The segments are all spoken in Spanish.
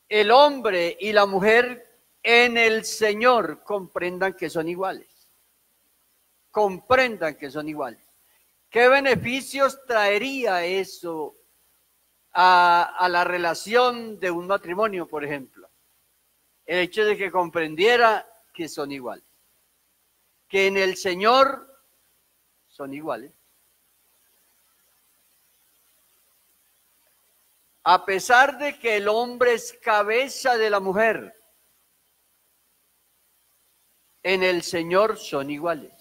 el hombre y la mujer en el Señor comprendan que son iguales. Comprendan que son iguales. ¿Qué beneficios traería eso a la relación de un matrimonio, por ejemplo? El hecho de que comprendiera que son iguales. Que en el Señor son iguales. A pesar de que el hombre es cabeza de la mujer, en el Señor son iguales.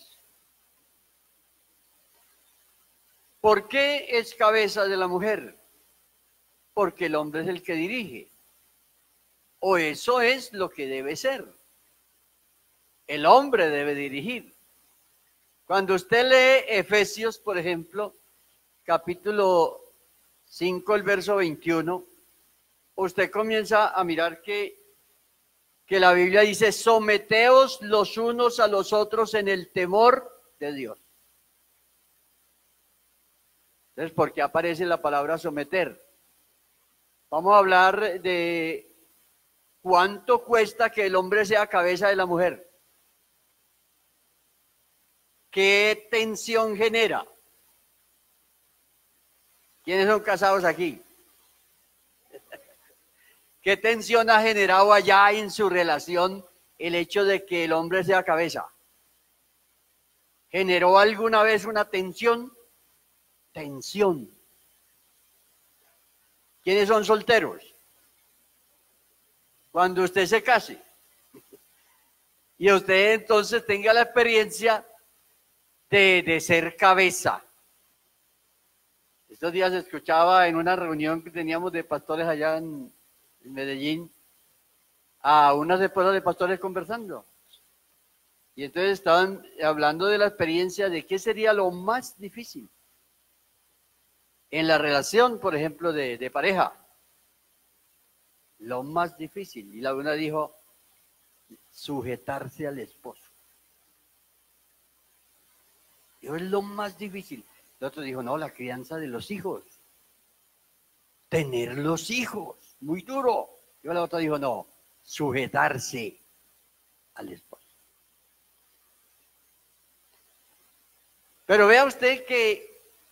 ¿Por qué es cabeza de la mujer? Porque el hombre es el que dirige. O eso es lo que debe ser. El hombre debe dirigir. Cuando usted lee Efesios, por ejemplo, capítulo 5, el verso 21, usted comienza a mirar que la Biblia dice, someteos los unos a los otros en el temor de Dios. Entonces, ¿por qué aparece la palabra someter? Vamos a hablar de cuánto cuesta que el hombre sea cabeza de la mujer. ¿Qué tensión genera? ¿Quiénes son casados aquí? ¿Qué tensión ha generado allá en su relación el hecho de que el hombre sea cabeza? ¿Generó alguna vez una tensión? Tensión. ¿Quiénes son solteros? Cuando usted se case y usted entonces tenga la experiencia de ser cabeza. Estos días escuchaba en una reunión que teníamos de pastores allá en Medellín a unas esposas de pastores conversando. Y entonces estaban hablando de la experiencia de qué sería lo más difícil en la relación, por ejemplo, de pareja. Lo más difícil. Y la una dijo, sujetarse al esposo. Eso es lo más difícil. El otro dijo, no, la crianza de los hijos. Tener los hijos, muy duro. Y la otra dijo, no, sujetarse al esposo. Pero vea usted que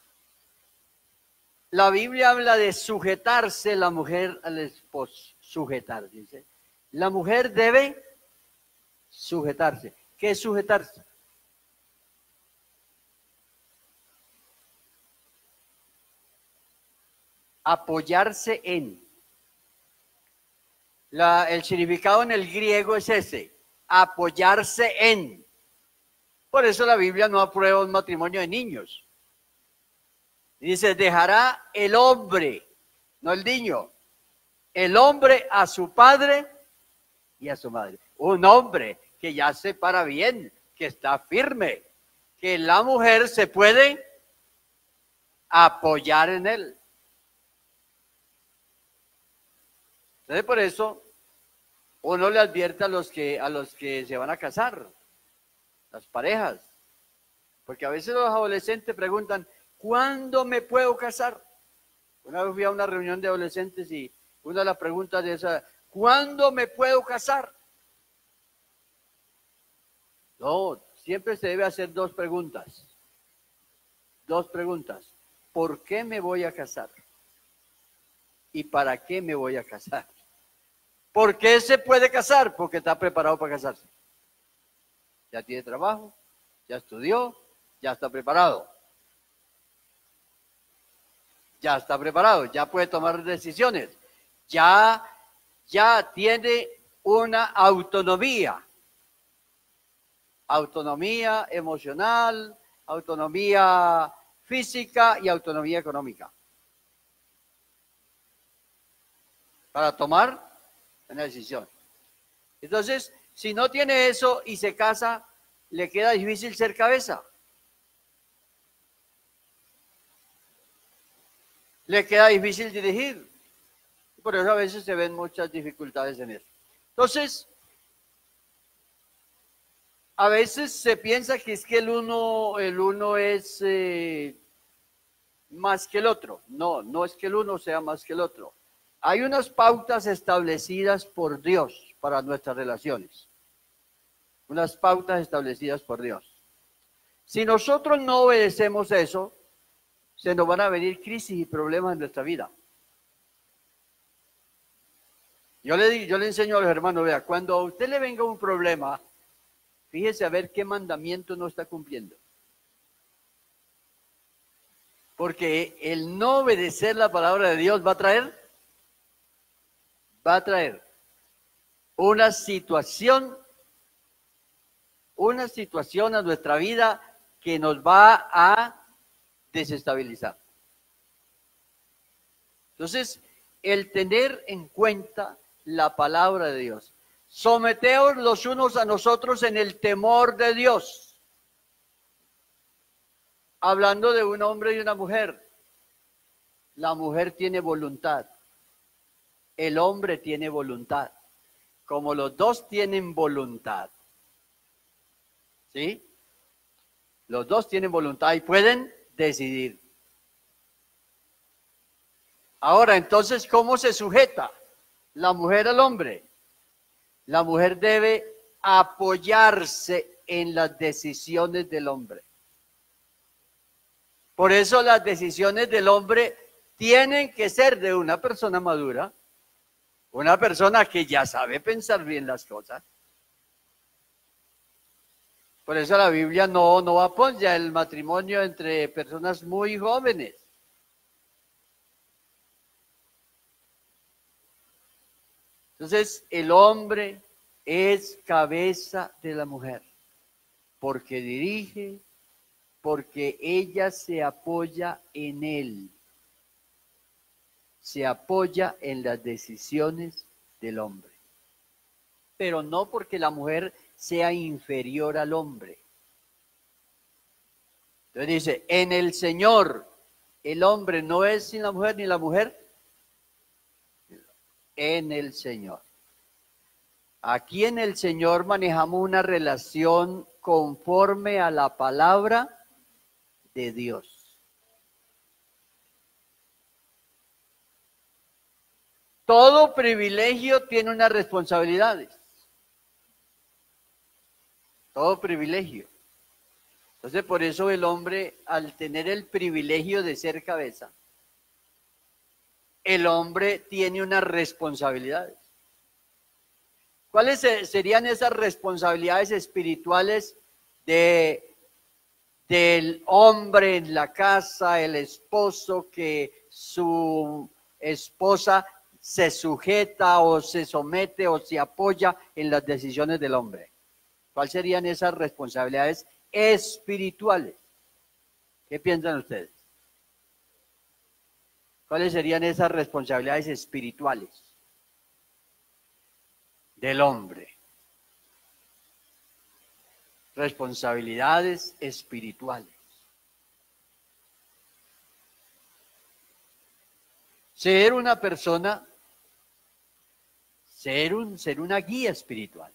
la Biblia habla de sujetarse la mujer al esposo. Sujetar, dice. La mujer debe sujetarse. ¿Qué es sujetarse? Apoyarse en. El significado en el griego es ese, apoyarse en. Por eso la Biblia no aprueba un matrimonio de niños. Dice, dejará el hombre, no el niño, el hombre a su padre y a su madre. Un hombre que ya se para bien, que está firme, que la mujer se puede apoyar en él. Entonces, por eso, uno le advierte a los que se van a casar, las parejas, porque a veces los adolescentes preguntan, ¿cuándo me puedo casar? Una vez fui a una reunión de adolescentes y una de las preguntas de esa, ¿cuándo me puedo casar? No, siempre se debe hacer dos preguntas. Dos preguntas. ¿Por qué me voy a casar? ¿Y para qué me voy a casar? ¿Por qué se puede casar? Porque está preparado para casarse. Ya tiene trabajo, ya estudió, ya está preparado. Ya está preparado, ya puede tomar decisiones. Ya tiene una autonomía. Autonomía emocional, autonomía física y autonomía económica. Para tomar una decisión. Entonces, si no tiene eso y se casa, le queda difícil ser cabeza. Le queda difícil dirigir. Por eso a veces se ven muchas dificultades en eso. Entonces, a veces se piensa que es que el uno es más que el otro. No, no es que el uno sea más que el otro. Hay unas pautas establecidas por Dios para nuestras relaciones. Unas pautas establecidas por Dios. Si nosotros no obedecemos eso, se nos van a venir crisis y problemas en nuestra vida. Yo le enseño a los hermanos, vea, cuando a usted le venga un problema, fíjese a ver qué mandamiento no está cumpliendo. Porque el no obedecer la palabra de Dios va a traer una situación a nuestra vida que nos va a desestabilizar. Entonces, el tener en cuenta la palabra de Dios. Someteos los unos a nosotros en el temor de Dios. Hablando de un hombre y una mujer. La mujer tiene voluntad. El hombre tiene voluntad. Como los dos tienen voluntad. ¿Sí? Los dos tienen voluntad y pueden decidir. Ahora, entonces, ¿cómo se sujeta la mujer al hombre? La mujer debe apoyarse en las decisiones del hombre. Por eso las decisiones del hombre tienen que ser de una persona madura, una persona que ya sabe pensar bien las cosas. Por eso la Biblia no apoya el matrimonio entre personas muy jóvenes. Entonces, el hombre es cabeza de la mujer, porque dirige, porque ella se apoya en él, se apoya en las decisiones del hombre, pero no porque la mujer sea inferior al hombre. Entonces dice, en el Señor, el hombre no es sin la mujer, ni la mujer en el Señor. Aquí en el Señor manejamos una relación conforme a la palabra de Dios. Todo privilegio tiene unas responsabilidades. Todo privilegio. Entonces, por eso el hombre, al tener el privilegio de ser cabeza, el hombre tiene unas responsabilidades. ¿Cuáles serían esas responsabilidades espirituales del hombre en la casa, el esposo, que su esposa se sujeta o se somete o se apoya en las decisiones del hombre? ¿Cuáles serían esas responsabilidades espirituales? ¿Qué piensan ustedes? ¿Cuáles serían esas responsabilidades espirituales del hombre? Responsabilidades espirituales. Ser una persona, ser una guía espiritual.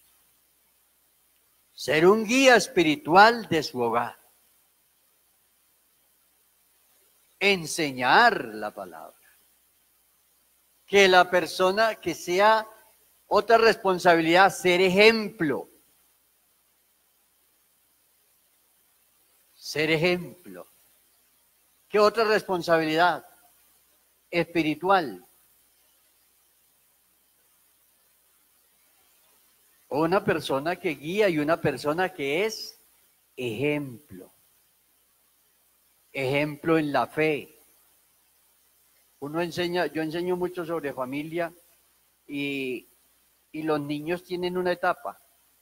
Ser un guía espiritual de su hogar. Enseñar la palabra. Que la persona que sea otra responsabilidad, ser ejemplo. Ser ejemplo. ¿Qué otra responsabilidad? Espiritual. Una persona que guía y una persona que es ejemplo. Ejemplo en la fe. Yo enseño mucho sobre familia y los niños tienen una etapa.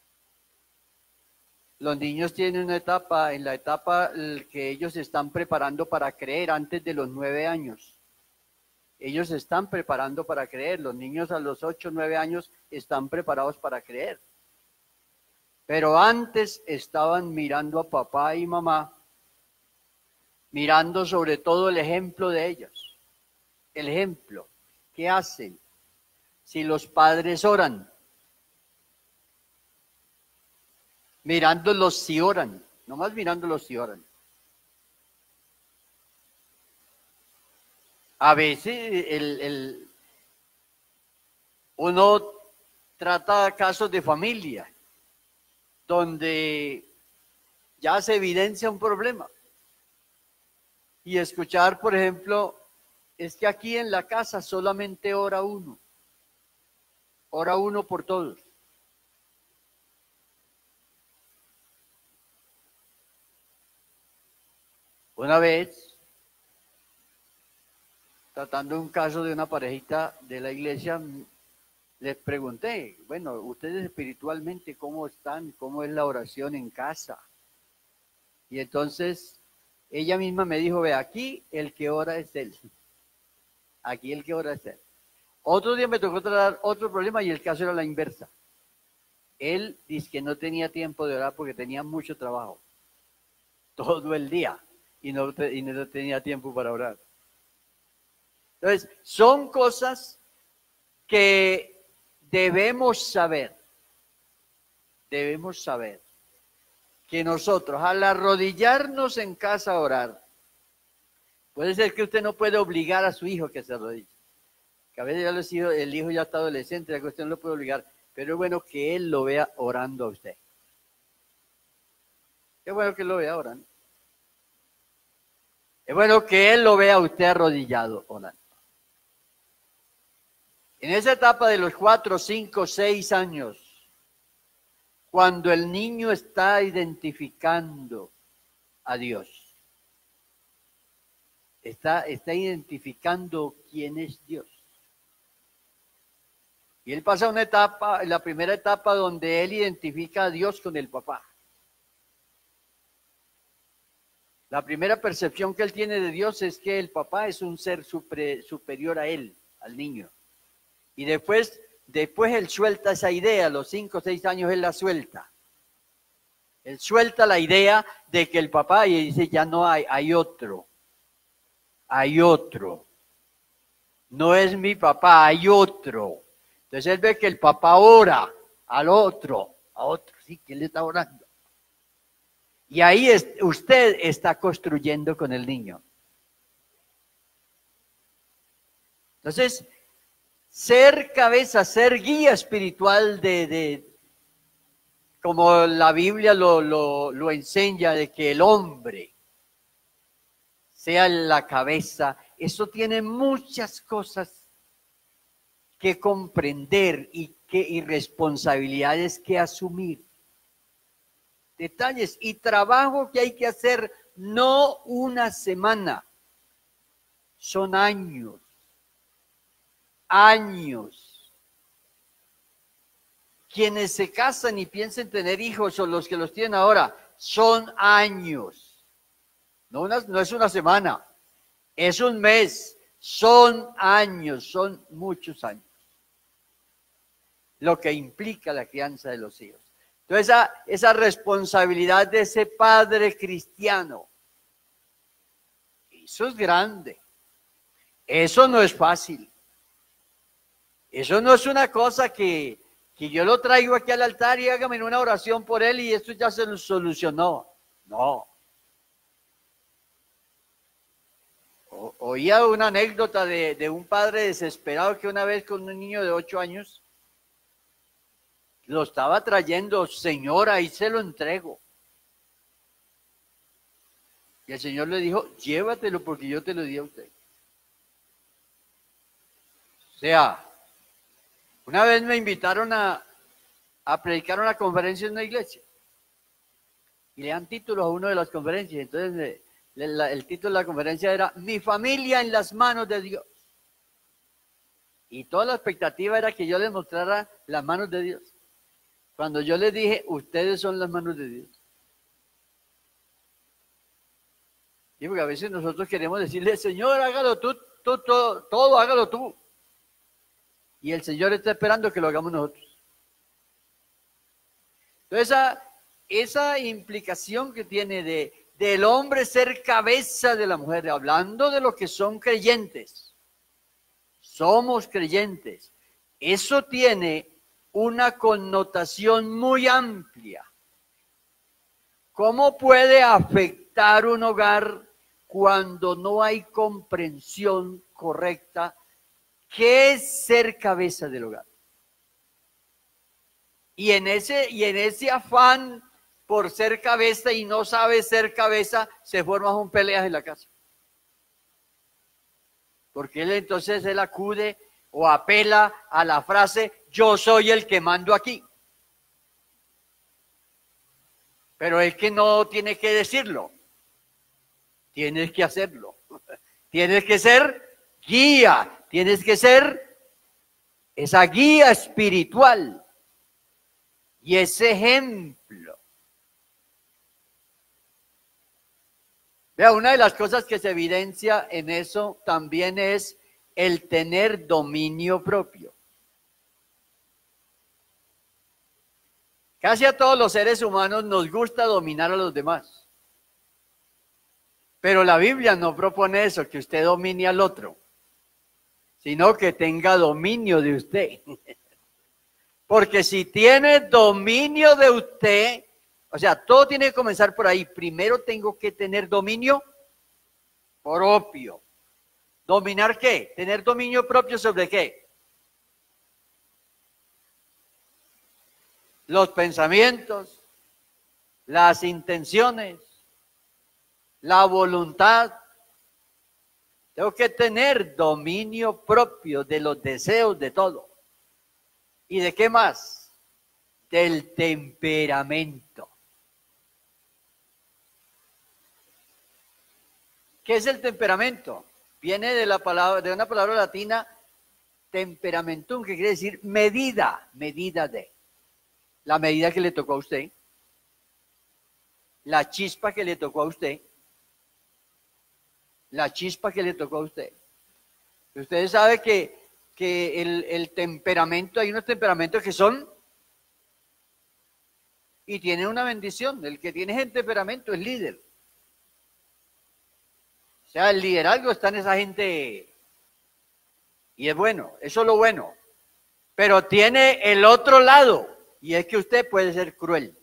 Los niños tienen una etapa, en la etapa que ellos se están preparando para creer antes de los 9 años. Ellos se están preparando para creer. Los niños a los 8, 9 años están preparados para creer. Pero antes estaban mirando a papá y mamá, mirando sobre todo el ejemplo de ellos. El ejemplo. ¿Qué hacen? Si los padres oran, mirándolos si oran, nomás mirándolos si oran. A veces Uno trata casos de familia donde ya se evidencia un problema. Y escuchar, por ejemplo, es que aquí en la casa solamente ora uno por todos. Una vez, tratando un caso de una parejita de la iglesia, les pregunté, bueno, ustedes espiritualmente, ¿cómo están? ¿Cómo es la oración en casa? Y entonces ella misma me dijo, ve, aquí el que ora es él. Aquí el que ora es él. Otro día me tocó tratar otro problema y el caso era la inversa. Él dice que no tenía tiempo de orar porque tenía mucho trabajo. Todo el día. Y no tenía tiempo para orar. Entonces, son cosas que debemos saber que nosotros al arrodillarnos en casa a orar, puede ser que usted no puede obligar a su hijo que se arrodille, que a veces ya el hijo ya está adolescente, ya que usted no lo puede obligar, pero es bueno que él lo vea orando a usted. Es bueno que lo vea orando. Es bueno que él lo vea a usted arrodillado orando. En esa etapa de los 4, 5, 6 años, cuando el niño está identificando a Dios, está identificando quién es Dios. Y él pasa una etapa, la primera etapa donde él identifica a Dios con el papá. La primera percepción que él tiene de Dios es que el papá es un ser superior a él, al niño. Y después él suelta esa idea, a los 5 o 6 años él la suelta. Él suelta la idea de que el papá, y dice, ya no hay otro. Hay otro. No es mi papá, hay otro. Entonces él ve que el papá ora a otro, sí, que él le está orando. Y ahí usted está construyendo con el niño. Entonces, ser cabeza, ser guía espiritual como la Biblia lo enseña, de que el hombre sea la cabeza, eso tiene muchas cosas que comprender y responsabilidades que asumir. Detalles y trabajo que hay que hacer, no una semana, son años. Quienes se casan y piensan tener hijos o los que los tienen ahora, son años. No es una semana, es un mes, son años, son muchos años. Lo que implica la crianza de los hijos. Entonces, esa responsabilidad de ese padre cristiano, eso es grande. Eso no es fácil. Eso no es una cosa que yo lo traigo aquí al altar y hágame una oración por él y esto ya se lo solucionó. No. Oía una anécdota de un padre desesperado que una vez con un niño de 8 años lo estaba trayendo, señora, y se lo entrego. Y el Señor le dijo, llévatelo porque yo te lo di a usted. O sea, una vez me invitaron a predicar una conferencia en una iglesia. Y le dan títulos a una de las conferencias. Entonces, el título de la conferencia era Mi familia en las manos de Dios. Y toda la expectativa era que yo les mostrara las manos de Dios. Cuando yo les dije, ustedes son las manos de Dios. Y porque a veces nosotros queremos decirle, Señor, hágalo tú, todo hágalo tú. Y el Señor está esperando que lo hagamos nosotros. Entonces, esa implicación que tiene del hombre ser cabeza de la mujer, hablando de lo que son creyentes, somos creyentes, eso tiene una connotación muy amplia. ¿Cómo puede afectar un hogar cuando no hay comprensión correcta? ¿Qué es ser cabeza del hogar? Y en ese afán por ser cabeza y no sabe ser cabeza, se forman un peleas en la casa. Porque entonces él acude o apela a la frase, yo soy el que mando aquí. Pero es que no tiene que decirlo. Tienes que hacerlo. Tienes que ser guía. Tienes que ser esa guía espiritual. Y ese ejemplo. Vea, una de las cosas que se evidencia en eso también es el tener dominio propio. Casi a todos los seres humanos nos gusta dominar a los demás. Pero la Biblia no propone eso, que usted domine al otro, sino que tenga dominio de usted. Porque si tiene dominio de usted, o sea, todo tiene que comenzar por ahí. Primero tengo que tener dominio propio. ¿Dominar qué? ¿Tener dominio propio sobre qué? Los pensamientos, las intenciones, la voluntad. Tengo que tener dominio propio de los deseos, de todo. ¿Y de qué más? Del temperamento. ¿Qué es el temperamento? Viene de una palabra latina, temperamentum, que quiere decir medida, medida de. La medida que le tocó a usted, la chispa que le tocó a usted, la chispa que le tocó a usted. Ustedes saben que el temperamento, hay unos temperamentos que son y tienen una bendición. El que tiene el temperamento es líder. O sea, el liderazgo está en esa gente y es bueno, eso es lo bueno. Pero tiene el otro lado y es que usted puede ser cruel.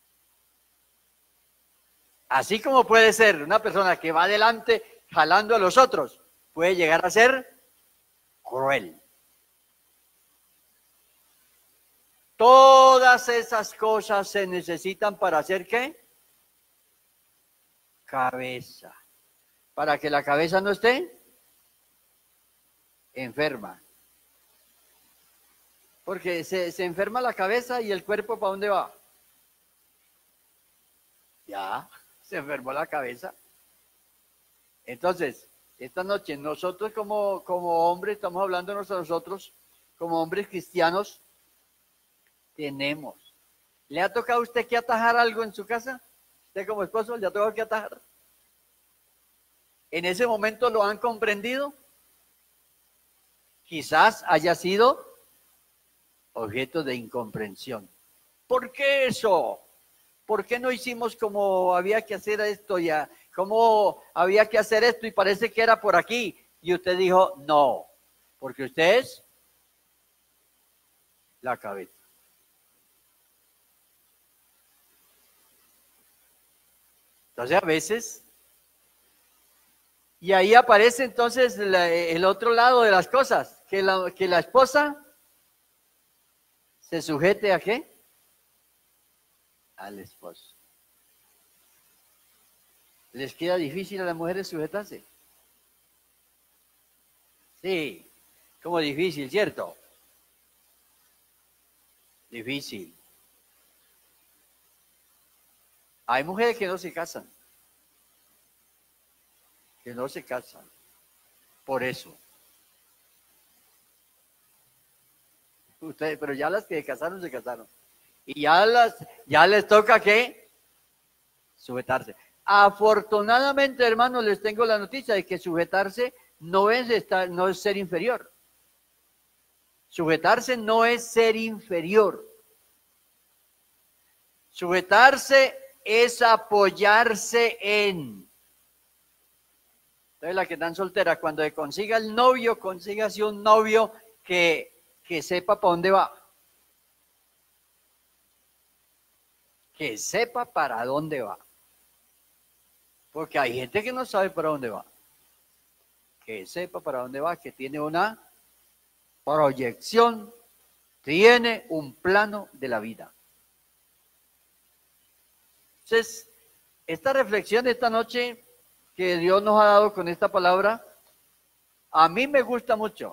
Así como puede ser una persona que va adelante jalando a los otros, puede llegar a ser cruel. Todas esas cosas se necesitan para hacer ¿qué? Cabeza. Para que la cabeza no esté enferma. Porque se enferma la cabeza y el cuerpo ¿para dónde va? Ya, se enfermó la cabeza. Entonces, esta noche nosotros como hombres, estamos hablando nosotros, como hombres cristianos, tenemos. ¿Le ha tocado a usted que atajar algo en su casa? ¿Usted como esposo le ha tocado que atajar? ¿En ese momento lo han comprendido? Quizás haya sido objeto de incomprensión. ¿Por qué eso? ¿Por qué no hicimos como había que hacer esto ya? ¿Cómo había que hacer esto? Y parece que era por aquí. Y usted dijo, no, porque usted es la cabeza. Entonces a veces, y ahí aparece entonces el otro lado de las cosas, que la esposa se sujete ¿a qué? Al esposo. ¿Les queda difícil a las mujeres sujetarse? Sí, como difícil, ¿cierto? Difícil. Hay mujeres que no se casan. Que no se casan. Por eso. Ustedes, pero ya las que se casaron, se casaron. Y ya les toca ¿qué? Sujetarse. Afortunadamente, hermanos, les tengo la noticia de que sujetarse no es ser inferior. Sujetarse no es ser inferior. Sujetarse es apoyarse en. Entonces, la que están soltera, cuando se consiga el novio, consígase un novio que sepa para dónde va. Que sepa para dónde va. Porque hay gente que no sabe para dónde va. Que sepa para dónde va, que tiene una proyección tiene un plano de la vida. Entonces, esta reflexión de esta noche que Dios nos ha dado con esta palabra, a mí me gusta mucho.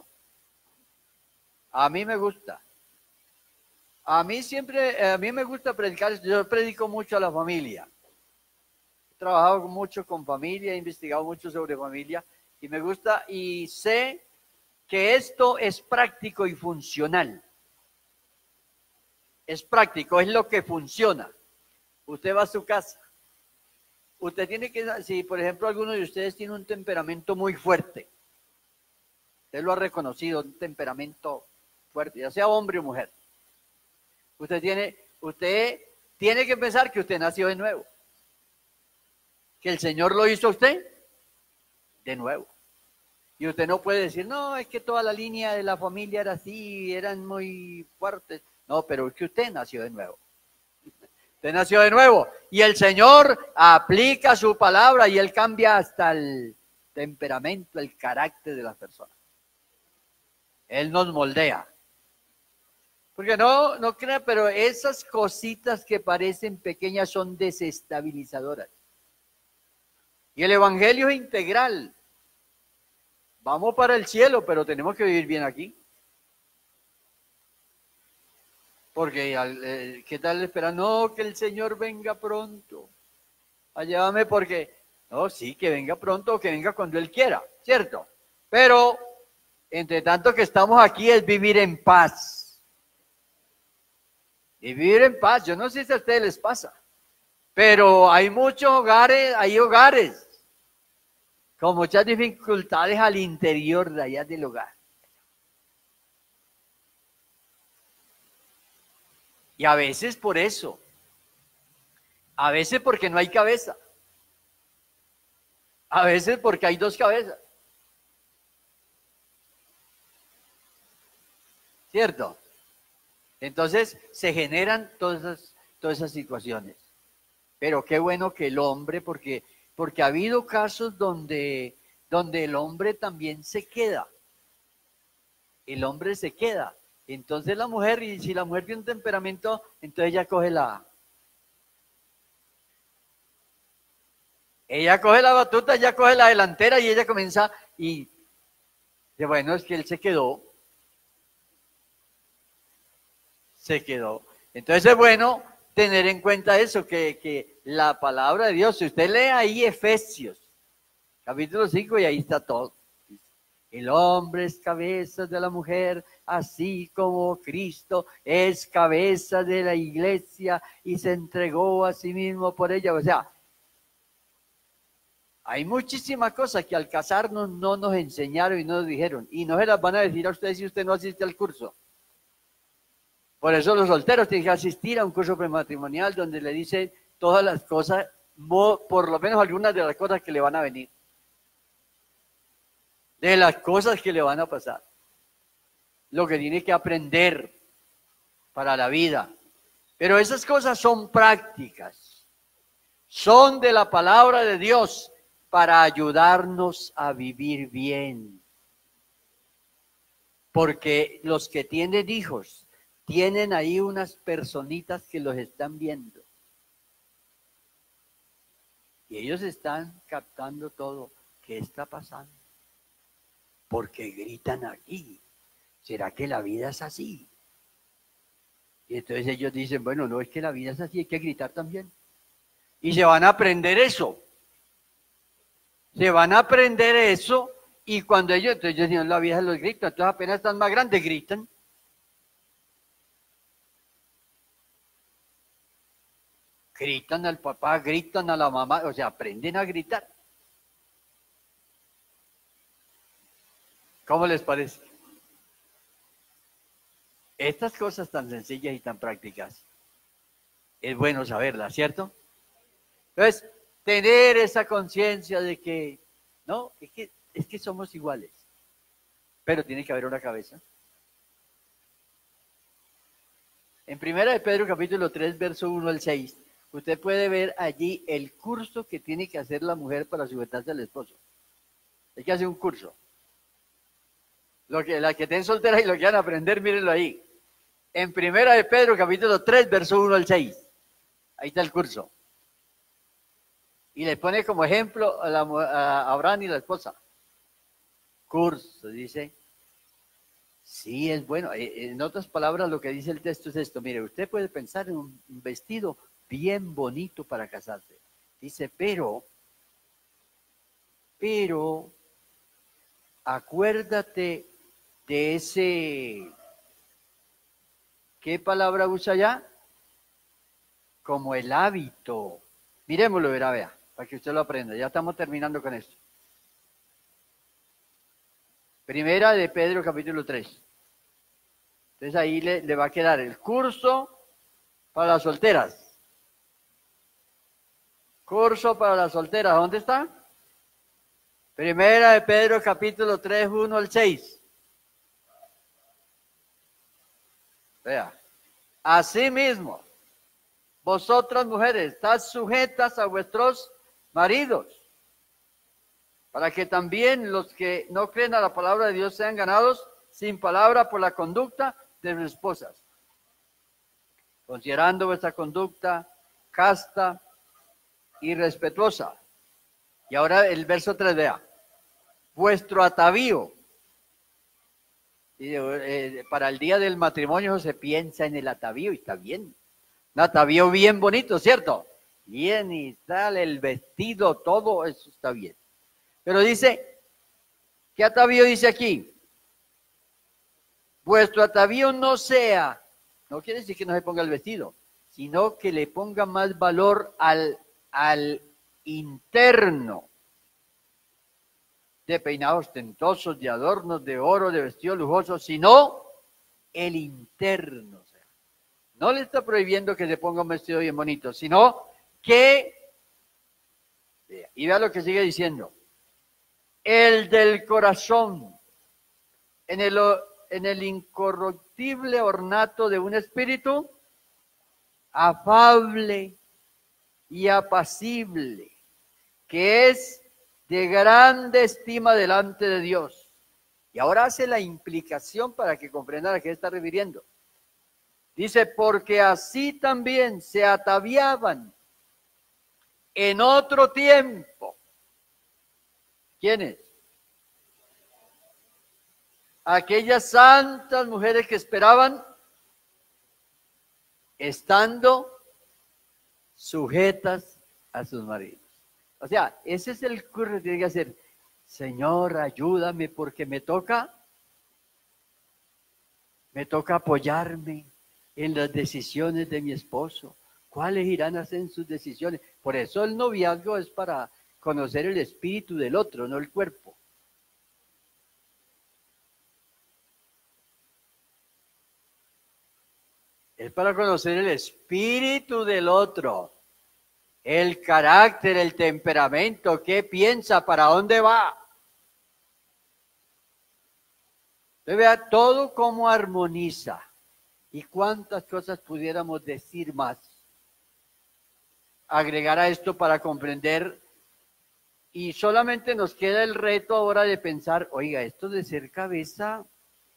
A mí me gusta. A mí me gusta predicar, yo predico mucho a la familia. He trabajado mucho con familia, he investigado mucho sobre familia y me gusta y sé que esto es práctico y funcional. Es práctico, es lo que funciona. Usted va a su casa. Usted tiene que, si por ejemplo alguno de ustedes tiene un temperamento muy fuerte, usted lo ha reconocido, un temperamento fuerte, ya sea hombre o mujer. Usted tiene que pensar que usted nació de nuevo. Que el Señor lo hizo a usted de nuevo. Y usted no puede decir, no, es que toda la línea de la familia era así, eran muy fuertes. No, pero es que usted nació de nuevo. Usted nació de nuevo. Y el Señor aplica su palabra y Él cambia hasta el temperamento, el carácter de las personas. Él nos moldea. Porque no crea, pero esas cositas que parecen pequeñas son desestabilizadoras. Y el Evangelio es integral. Vamos para el cielo, pero tenemos que vivir bien aquí. Porque, ¿qué tal esperar? No, que el Señor venga pronto. Ayúdame porque, no, sí, que venga pronto o que venga cuando Él quiera, ¿cierto? Pero, entre tanto que estamos aquí es vivir en paz. Y vivir en paz, yo no sé si a ustedes les pasa, pero hay muchos hogares, con muchas dificultades al interior de allá del hogar. Y a veces por eso, a veces porque no hay cabeza, a veces porque hay dos cabezas. ¿Cierto? Entonces se generan todas esas situaciones. Pero qué bueno que el hombre, porque ha habido casos donde el hombre también se queda. El hombre se queda. Entonces la mujer, y si la mujer tiene un temperamento, entonces ella coge la batuta, ella coge la delantera y ella comienza y dice, bueno, es que él se quedó. Entonces es bueno tener en cuenta eso, que la palabra de Dios, si usted lee ahí Efesios, capítulo 5, y ahí está todo. El hombre es cabeza de la mujer, así como Cristo es cabeza de la iglesia y se entregó a sí mismo por ella. O sea, hay muchísimas cosas que al casarnos no nos enseñaron y no nos dijeron. Y no se las van a decir a ustedes si usted no asiste al curso. Por eso los solteros tienen que asistir a un curso prematrimonial donde le dicen todas las cosas, por lo menos algunas de las cosas que le van a venir. De las cosas que le van a pasar. Lo que tiene que aprender para la vida. Pero esas cosas son prácticas. Son de la palabra de Dios para ayudarnos a vivir bien. Porque los que tienen hijos, tienen ahí unas personitas que los están viendo. Y ellos están captando todo. ¿Qué está pasando? Porque gritan aquí. ¿Será que la vida es así? Y entonces ellos dicen, bueno, no es que la vida es así, hay que gritar también. Y se van a aprender eso. Se van a aprender eso y cuando entonces dicen, la vida los grita, entonces apenas están más grandes, gritan. Gritan al papá, gritan a la mamá, o sea, aprenden a gritar. ¿Cómo les parece? Estas cosas tan sencillas y tan prácticas, es bueno saberlas, ¿cierto? Entonces, tener esa conciencia de que, no, es que somos iguales, pero tiene que haber una cabeza. En 1 de Pedro capítulo 3, verso 1 al 6, usted puede ver allí el curso que tiene que hacer la mujer para sujetarse al esposo. Hay que hacer un curso. La que estén solteras y lo quieran aprender, mírenlo ahí. en Primera de Pedro, capítulo 3, verso 1 al 6. Ahí está el curso. Y le pone como ejemplo a Abraham y la esposa. Curso, dice. Sí, es bueno. En otras palabras, lo que dice el texto es esto. Mire, usted puede pensar en un vestido bien bonito para casarse. Dice, pero, acuérdate de ese, ¿qué palabra usa ya? Como el hábito. Miremoslo, verá, vea, para que usted lo aprenda. Ya estamos terminando con esto. Primera de Pedro, capítulo 3. Entonces ahí le va a quedar el curso para las solteras. Curso para las solteras, ¿dónde está? Primera de Pedro, capítulo 3, 1 al 6. Vea. Asimismo, vosotras mujeres, estad sujetas a vuestros maridos, para que también los que no creen a la palabra de Dios sean ganados sin palabra por la conducta de sus esposas, considerando vuestra conducta casta y respetuosa. Y ahora el verso 3, vea. Vuestro atavío. Para el día del matrimonio se piensa en el atavío y está bien. Un atavío bien bonito, ¿cierto? Bien, y tal, el vestido, todo eso está bien. Pero dice, ¿qué atavío dice aquí? Vuestro atavío no sea, no quiere decir que no se ponga el vestido, sino que le ponga más valor al interno, de peinados ostentosos, de adornos, de oro, de vestidos lujosos, sino el interno. O sea, no le está prohibiendo que se ponga un vestido bien bonito, sino que, y vea lo que sigue diciendo, el del corazón, en el incorruptible ornato de un espíritu afable y apacible, que es de grande estima delante de Dios. Y ahora hace la implicación para que comprendan a qué está refiriendo. Dice, porque así también se ataviaban en otro tiempo. ¿Quiénes? Aquellas santas mujeres que esperaban estando sujetas a sus maridos. O sea, ese es el curso que tiene que hacer. Señor, ayúdame porque me toca apoyarme en las decisiones de mi esposo. ¿Cuáles irán a ser sus decisiones? Por eso el noviazgo es para conocer el espíritu del otro, no el cuerpo. Es para conocer el espíritu del otro, el carácter, el temperamento, qué piensa, para dónde va. Usted vea todo cómo armoniza y cuántas cosas pudiéramos decir más. Agregar a esto para comprender, y solamente nos queda el reto ahora de pensar, oiga, esto de ser cabeza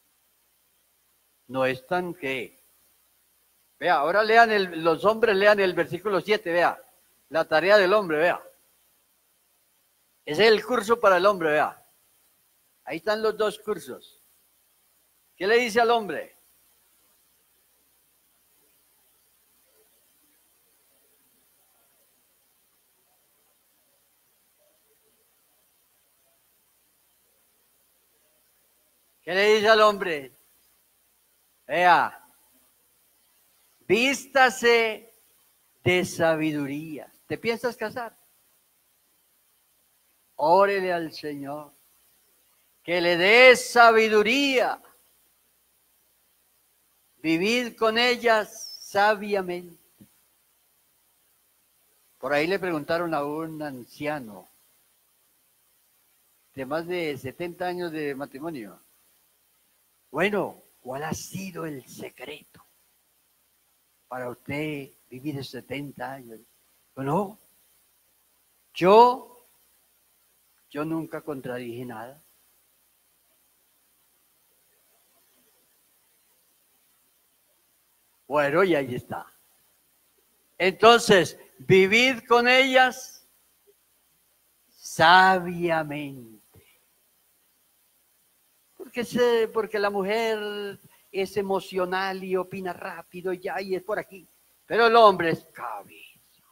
no es tan que. Vea, ahora los hombres lean el versículo 7, vea, la tarea del hombre, vea. Ese es el curso para el hombre, vea. Ahí están los dos cursos. ¿Qué le dice al hombre? ¿Qué le dice al hombre? Vea, vístase de sabiduría. ¿Te piensas casar? Órele al Señor, que le dé sabiduría. Vivid con ellas sabiamente. Por ahí le preguntaron a un anciano de más de 70 años de matrimonio. Bueno, ¿cuál ha sido el secreto para usted vivir 70 años? Bueno, yo nunca contradije nada. Bueno, y ahí está. Entonces, vivid con ellas sabiamente. Porque la mujer es emocional y opina rápido y es por aquí. Pero el hombre es cabeza.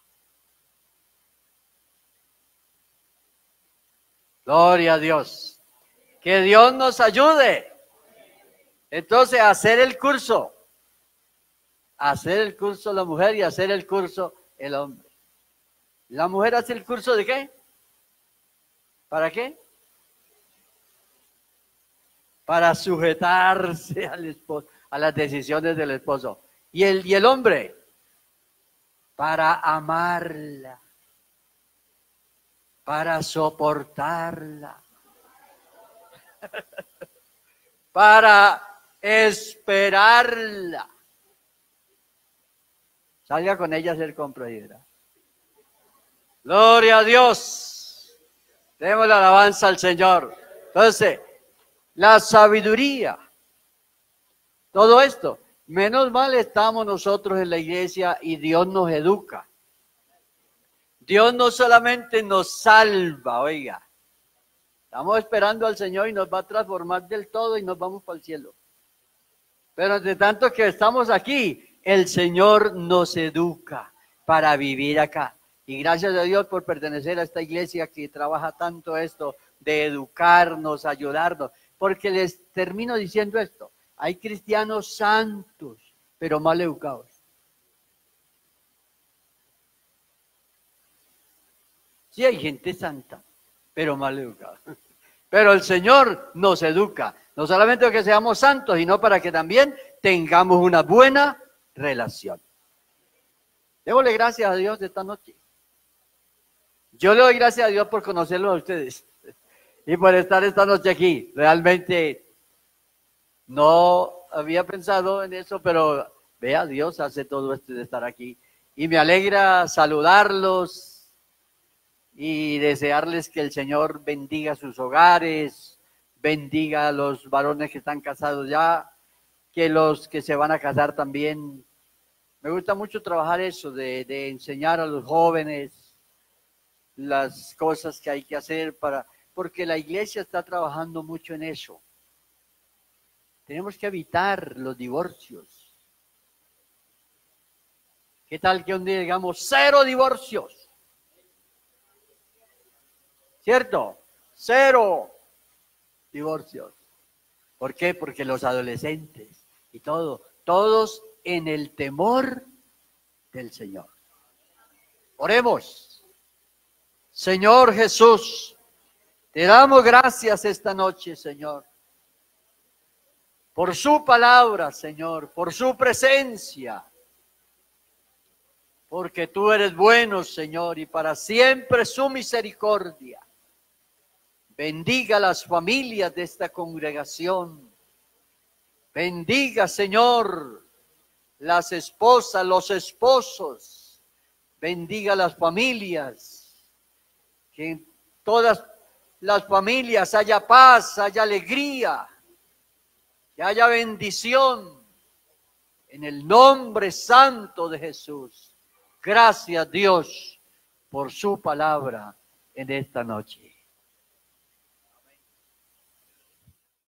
Gloria a Dios. Que Dios nos ayude. Entonces, hacer el curso. Hacer el curso la mujer y hacer el curso el hombre. ¿La mujer hace el curso de qué? ¿Para qué? Para sujetarse al esposo, a las decisiones del esposo. ¿Y el hombre? Para amarla, para soportarla, para esperarla. Salga con ella a hacer compra y verá. Gloria a Dios. Demos la alabanza al Señor. Entonces, la sabiduría, todo esto. Menos mal estamos nosotros en la iglesia y Dios nos educa. Dios no solamente nos salva, oiga. Estamos esperando al Señor y nos va a transformar del todo y nos vamos para el cielo. Pero entre tanto que estamos aquí, el Señor nos educa para vivir acá. Y gracias a Dios por pertenecer a esta iglesia que trabaja tanto esto de educarnos, ayudarnos. Porque les termino diciendo esto. Hay cristianos santos, pero mal educados. Sí hay gente santa, pero mal educada. Pero el Señor nos educa. No solamente para que seamos santos, sino para que también tengamos una buena relación. Démosle gracias a Dios de esta noche. Yo le doy gracias a Dios por conocerlos a ustedes y por estar esta noche aquí. Realmente no había pensado en eso, pero vea, Dios hace todo esto de estar aquí. Y me alegra saludarlos y desearles que el Señor bendiga sus hogares, bendiga a los varones que están casados ya, que los que se van a casar también. Me gusta mucho trabajar eso, de enseñar a los jóvenes las cosas que hay que hacer porque la iglesia está trabajando mucho en eso. Tenemos que evitar los divorcios. ¿Qué tal que un día digamos 0 divorcios? ¿Cierto? 0 divorcios. ¿Por qué? Porque los adolescentes y todos en el temor del Señor. Oremos. Señor Jesús, te damos gracias esta noche, Señor, por su palabra, Señor, por su presencia, porque tú eres bueno, Señor, y para siempre su misericordia. Bendiga las familias de esta congregación. Bendiga, Señor, las esposas, los esposos. Bendiga las familias. Que en todas las familias haya paz, haya alegría, que haya bendición. En el nombre santo de Jesús. Gracias, Dios, por su palabra en esta noche.